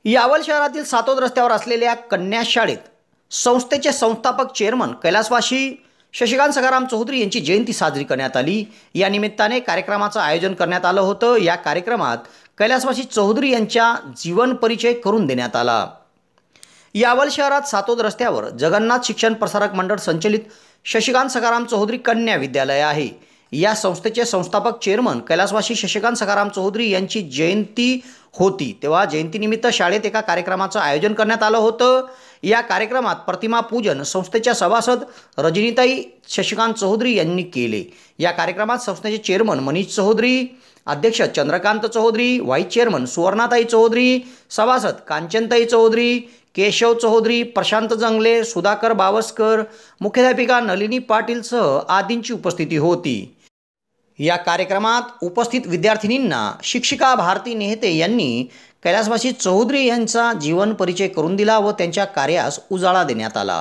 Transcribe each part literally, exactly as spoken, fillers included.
यावल शहरातील सातोद रस्त्यावर असलेल्या कन्या शाळेत संस्थेचे संस्थापक चेअरमन कैलासवासी शशिकांत सखाराम चौधरी यांची जयंती साजरी करण्यात आली। या निमित्ताने कार्यक्रमाचं आयोजन करण्यात आलं होतं। या कार्यक्रमात कैलासवासी चौधरी यांचा जीवन परिचय करून देण्यात आला। यावल शहरात सातोद रस्त्यावर जगन्नाथ शिक्षण प्रसारक मंडळ संचलित शशिकांत सखाराम चौधरी कन्या विद्यालय आहे। या संस्थेचे संस्थापक चेअरमन कैलासवासी शशिकांत सखाराम चौधरी यांची जयंती होती, तेव्हा जयंतीनिमित्त शाळेत एका कार्यक्रमाचं आयोजन करण्यात आलं होतं। या कार्यक्रमात प्रतिमा पूजन संस्थेच्या सभासद रजनीताई शशिकांत चौधरी यांनी केले। या कार्यक्रमात संस्थेचे चेअरमन मनीष चौधरी, अध्यक्ष चंद्रकांत चौधरी, व्हाईस चेअरमन सुवर्णाताई चौधरी, सभासद कांचनताई चौधरी, केशव चौधरी, प्रशांत जंगले, सुधाकर बावस्कर, मुख्याध्यापिका नलिनी पाटीलसह आदींची उपस्थिती होती। या कार्यक्रमात उपस्थित विद्यार्थिनींना शिक्षिका भारती नेहते यांनी कैलासवासी चौधरी यांचा जीवन परिचय करून दिला व त्यांच्या कार्यास उजाळा देण्यात आला।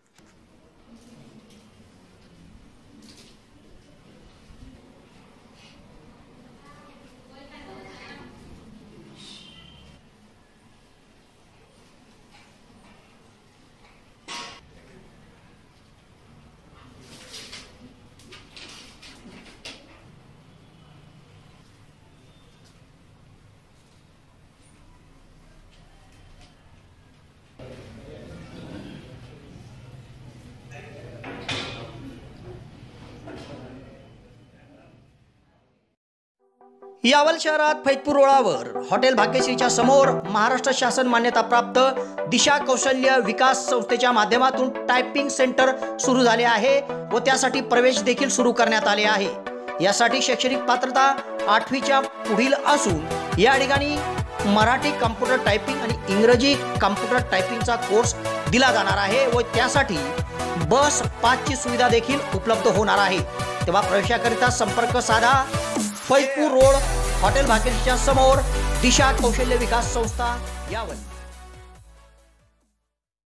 यावल शहरात फैजपूर रोडावर हॉटेल भाग्यश्रीच्या समोर महाराष्ट्र शासन मान्यताप्राप्त दिशा कौशल्य विकास संस्थेच्या माध्यमातून टायपिंग सेंटर सुरू झाले आहे व त्यासाठी प्रवेश देखील सुरू करण्यात आले आहे। यासाठी शैक्षणिक पात्रता आठवीच्या पुढील असून या ठिकाणी मराठी कॉम्प्युटर टायपिंग आणि इंग्रजी कॉम्प्युटर टायपिंगचा कोर्स दिला जाणार आहे व त्यासाठी बस पासची सुविधा देखील उपलब्ध होणार आहे। तेव्हा प्रवेशाकरिता संपर्क साधा। फैजपूर रोड हॉटेल भाग्यश्रीच्या समोर दिशा कौशल्य विकास संस्था यावल।